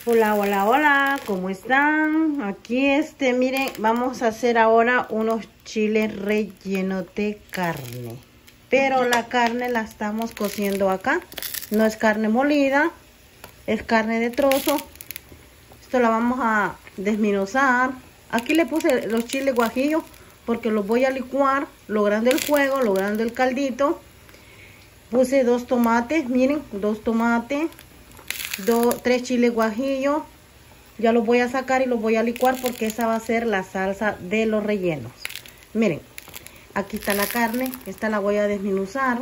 Hola, hola, hola, ¿cómo están? Aquí miren, vamos a hacer ahora unos chiles rellenos de carne. Pero la carne la estamos cociendo acá. No es carne molida, es carne de trozo. Esto la vamos a desmenuzar. Aquí le puse los chiles guajillos porque los voy a licuar, logrando el jugo, logrando el caldito. Puse 2 tomates, miren, 2 tomates. 3 chiles guajillos. Ya los voy a sacar y los voy a licuar porque esa va a ser la salsa de los rellenos. Miren, aquí está la carne. Esta la voy a desmenuzar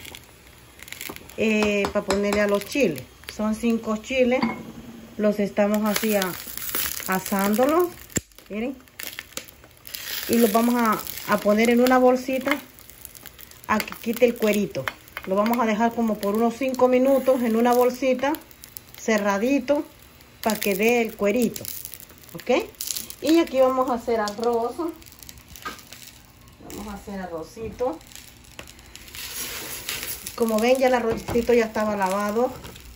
para ponerle a los chiles. Son 5 chiles. Los estamos así asándolos. Miren. Y los vamos a poner en una bolsita a que quite el cuerito. Lo vamos a dejar como por unos 5 minutos en una bolsita cerradito para que dé el cuerito, ok. Y aquí vamos a hacer arroz. Vamos a hacer arrocito. Como ven, ya el arrocito ya estaba lavado.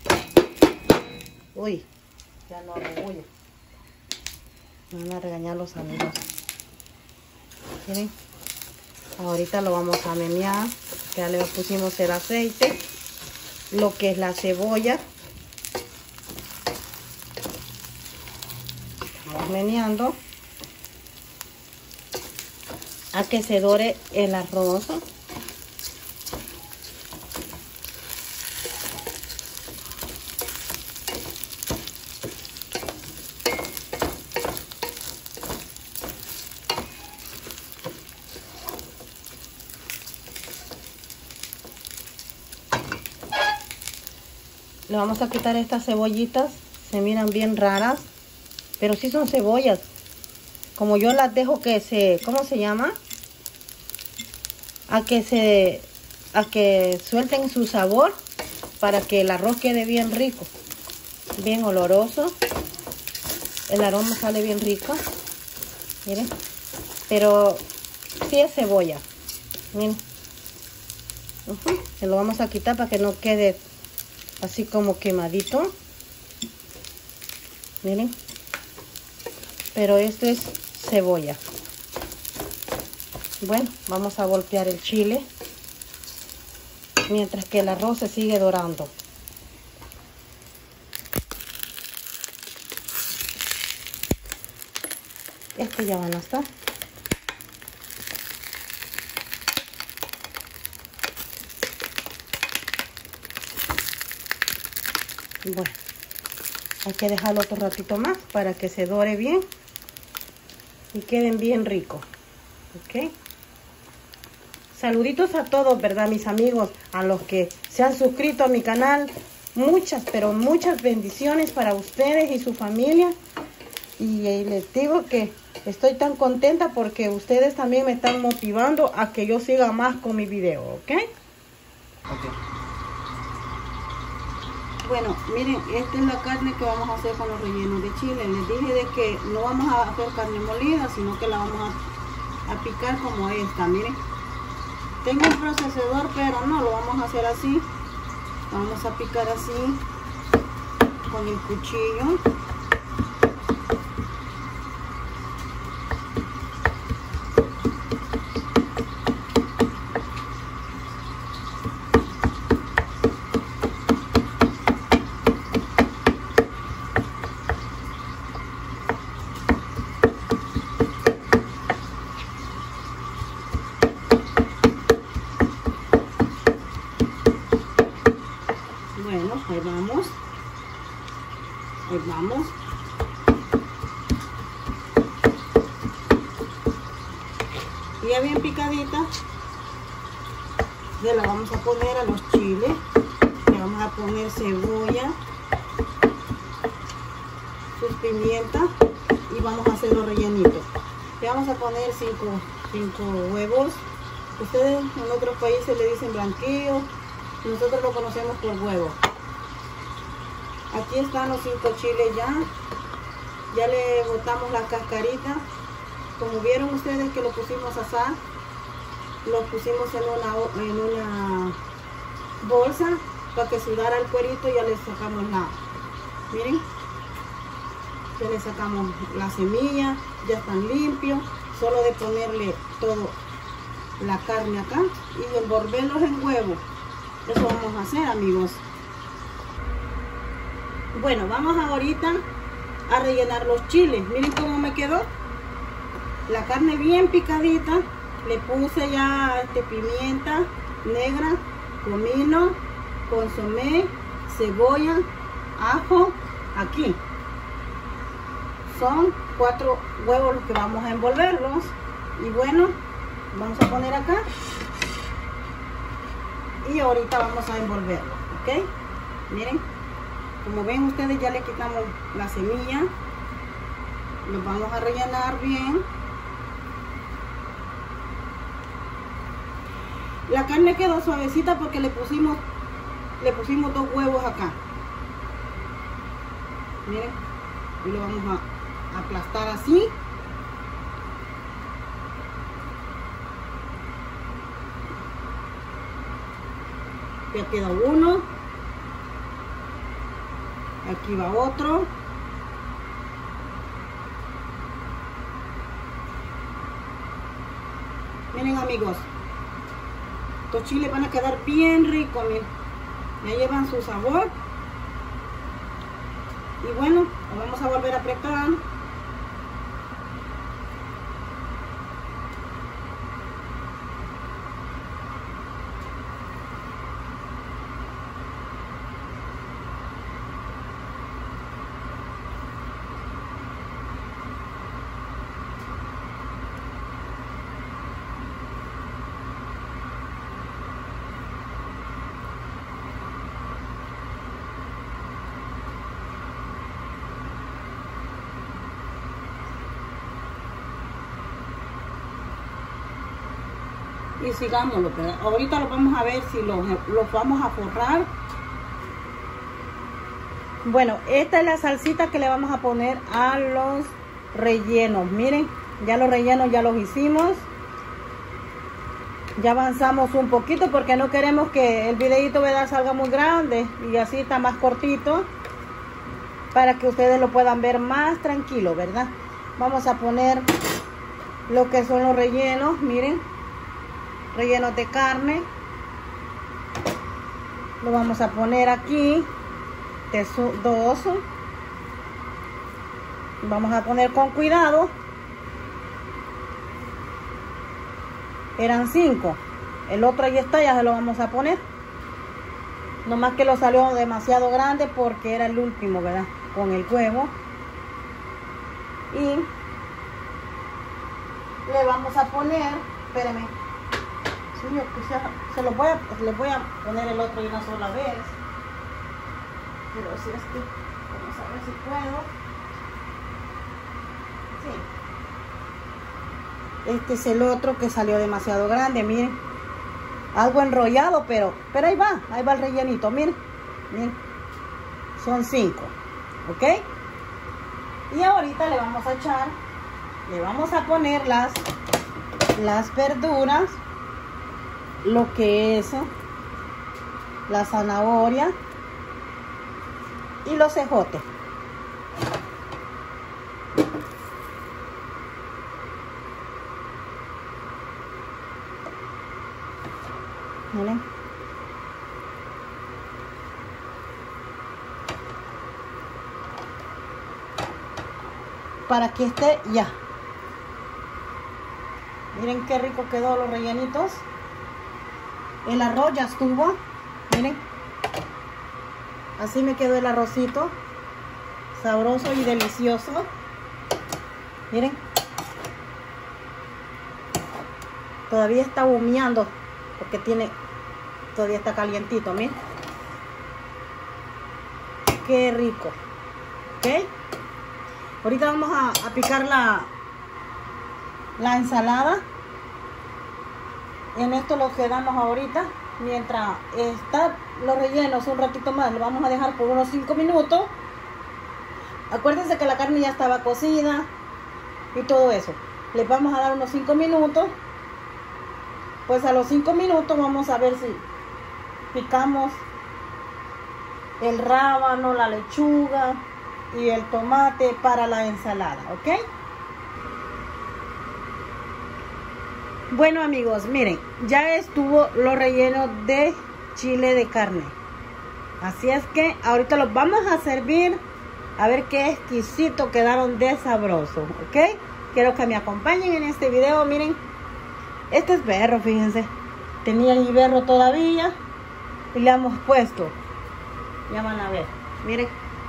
Uy, ya no hago bulla. Me van a regañar los amigos. Miren, ahorita lo vamos a menear. Ya le pusimos el aceite, lo que es la cebolla. Estamos meneando a que se dore el arroz. Le vamos a quitar estas cebollitas. Se miran bien raras, pero sí son cebollas. Como yo las dejo que se, ¿cómo se llama? A que suelten su sabor para que el arroz quede bien rico, bien oloroso. El aroma sale bien rico. Miren, pero sí es cebolla. Miren. Se lo vamos a quitar para que no quede así como quemadito. Miren, pero esto es cebolla. Bueno, vamos a voltear el chile mientras que el arroz se sigue dorando. Ya van a estar. Bueno, hay que dejarlo otro ratito más para que se dore bien y queden bien ricos. Ok. Saluditos a todos, ¿verdad, mis amigos? A los que se han suscrito a mi canal. Muchas, pero muchas bendiciones para ustedes y su familia. Y les digo que estoy tan contenta porque ustedes también me están motivando a que yo siga más con mi video, ¿ok? Bueno, miren, esta es la carne que vamos a hacer con los rellenos de chile. Les dije de que no vamos a hacer carne molida, sino que la vamos a picar como esta, miren. Tengo un procesador, pero no, lo vamos a hacer así. Vamos a picar así, con el cuchillo. Ahí vamos. Ahí vamos. Y ya bien picadita, le la vamos a poner a los chiles. Le vamos a poner cebolla, sus pimientas y vamos a hacer los rellenitos. Le vamos a poner 5 huevos. Ustedes en otros países le dicen blanquillo, nosotros lo conocemos por huevo. Aquí están los 5 chiles ya. Ya le botamos la cascarita. Como vieron ustedes que lo pusimos a asar, lo pusimos en una bolsa para que sudara el cuerito. Ya le sacamos la, miren, Ya le sacamos la semilla, ya están limpios. Solo de ponerle todo la carne acá y envolverlos en huevo. Eso vamos a hacer, amigos. Bueno, vamos ahorita a rellenar los chiles. Miren cómo me quedó. La carne bien picadita. Le puse ya pimienta negra, comino, consomé, cebolla, ajo. Aquí son 4 huevos los que vamos a envolverlos. Y bueno, vamos a poner acá. Y ahorita vamos a envolverlo, ¿ok? Miren, como ven ustedes, ya le quitamos la semilla. Los vamos a rellenar bien. La carne quedó suavecita porque le pusimos 2 huevos acá. Miren, y lo vamos a aplastar así. Ya queda uno. Aquí va otro. Miren, amigos, estos chiles van a quedar bien ricos, miren. Ya llevan su sabor. Y bueno, lo vamos a volver a preparar. Y sigámoslo, ¿verdad? Ahorita lo vamos a ver si los vamos a forrar. Bueno, esta es la salsita que le vamos a poner a los rellenos. Miren, ya los rellenos ya los hicimos. Ya avanzamos un poquito porque no queremos que el videito, ¿verdad?, salga muy grande. Y así está más cortito, para que ustedes lo puedan ver más tranquilo, ¿verdad? Vamos a poner lo que son los rellenos. Miren, rellenos de carne. Lo vamos a poner aquí de 2. Vamos a poner con cuidado. Eran 5. El otro ahí está, ya se lo vamos a poner. Nomás que lo salió demasiado grande porque era el último, ¿verdad?, con el huevo. Y le vamos a poner, espérenme, señor, que les voy a poner el otro de una sola vez. Pero si es que, vamos a ver si puedo. Sí. Este es el otro que salió demasiado grande, miren. Algo enrollado, pero ahí va el rellenito, miren. Miren. Son 5, ¿ok? Y ahorita le vamos a echar, le vamos a poner las verduras, lo que es la zanahoria y los ejotes. Miren. Para que esté ya. Miren qué rico quedó los rellenitos. El arroz ya estuvo. Miren. Así me quedó el arrocito. Sabroso y delicioso. Miren. Todavía está humeando porque todavía está calientito, miren. Qué rico. ¿Ok? Ahorita vamos a picar la ensalada. En esto lo quedamos ahorita. Mientras está los rellenos un ratito más, lo vamos a dejar por unos 5 minutos. Acuérdense que la carne ya estaba cocida y todo eso. Les vamos a dar unos 5 minutos. Pues a los 5 minutos vamos a ver si picamos el rábano, la lechuga y el tomate para la ensalada, ¿ok? Bueno amigos, miren, ya estuvo lo relleno de chile de carne. Así es que ahorita los vamos a servir. A ver qué exquisito quedaron de sabroso, ¿ok? Quiero que me acompañen en este video. Miren, este es berro, fíjense. Tenía el berro todavía y le hemos puesto. Ya van a ver, miren.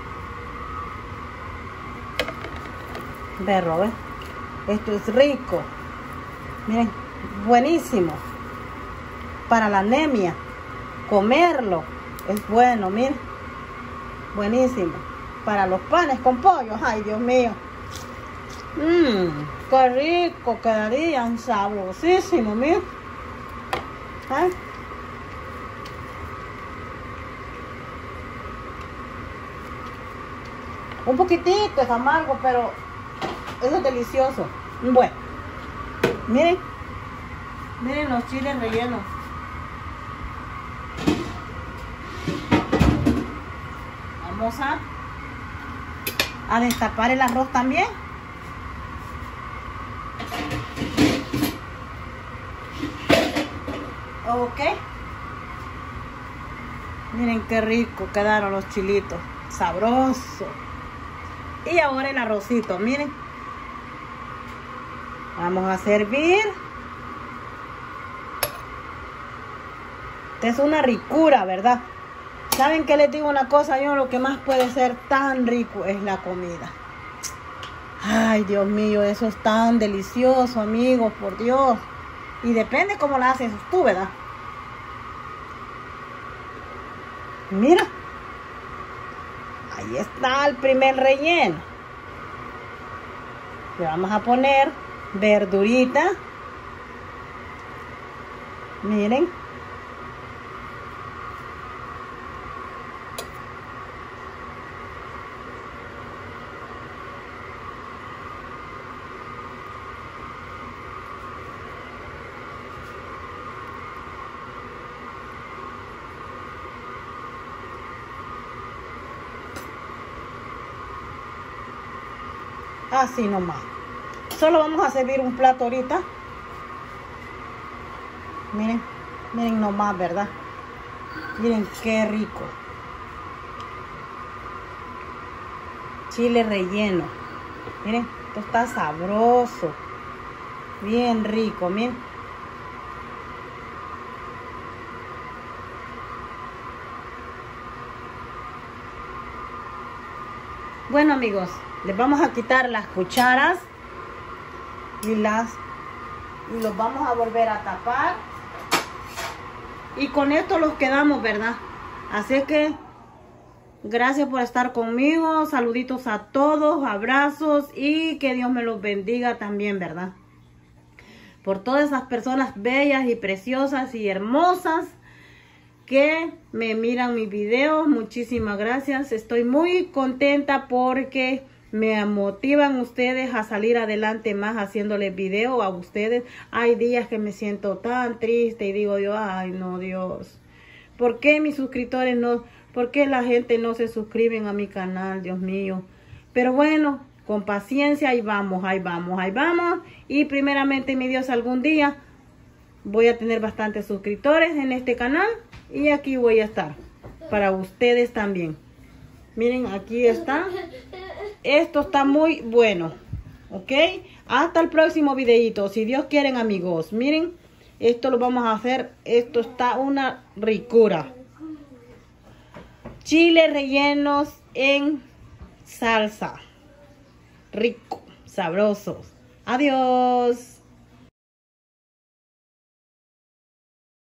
Berro, ¿ves? Esto es rico. Miren, buenísimo. Para la anemia, comerlo es bueno, miren. Buenísimo. Para los panes con pollo, ay Dios mío. Qué rico quedarían, sabrosísimo, miren. ¿Eh? Un poquitito es amargo, pero eso es delicioso. Bueno, miren. Miren los chiles rellenos. Vamos a destapar el arroz también. Ok. Miren qué rico quedaron los chilitos. Sabroso. Y ahora el arrocito, miren. Vamos a servir. Esta es una ricura, ¿verdad? ¿Saben qué les digo una cosa? Yo lo que más puede ser tan rico es la comida. Ay, Dios mío, eso es tan delicioso, amigos, por Dios. Y depende cómo la haces tú, ¿verdad? Mira. Ahí está el primer relleno. Le vamos a poner verdurita. Miren. Así nomás. Solo vamos a servir un plato ahorita. Miren, miren nomás, ¿verdad? Miren qué rico. Chile relleno. Miren, esto está sabroso. Bien rico, miren. Bueno amigos, les vamos a quitar las cucharas y los vamos a volver a tapar. Y con esto los quedamos, ¿verdad? Así que gracias por estar conmigo. Saluditos a todos, abrazos y que Dios me los bendiga también, ¿verdad? Por todas esas personas bellas y preciosas y hermosas que me miran mis videos, muchísimas gracias. Estoy muy contenta porque me motivan ustedes a salir adelante más haciéndoles video a ustedes. Hay días que me siento tan triste y digo yo, ay no, Dios, ¿por qué mis suscriptores no, por qué la gente no se suscriben a mi canal, Dios mío? Pero bueno, con paciencia, ahí vamos, ahí vamos, ahí vamos. Y primeramente, mi Dios, algún día voy a tener bastantes suscriptores en este canal. Y aquí voy a estar para ustedes también. Miren, aquí está. Esto está muy bueno. ¿Ok? Hasta el próximo videito. Si Dios quiere, amigos. Miren, esto lo vamos a hacer. Esto está una ricura. Chile rellenos en salsa. Rico, sabrosos. Adiós.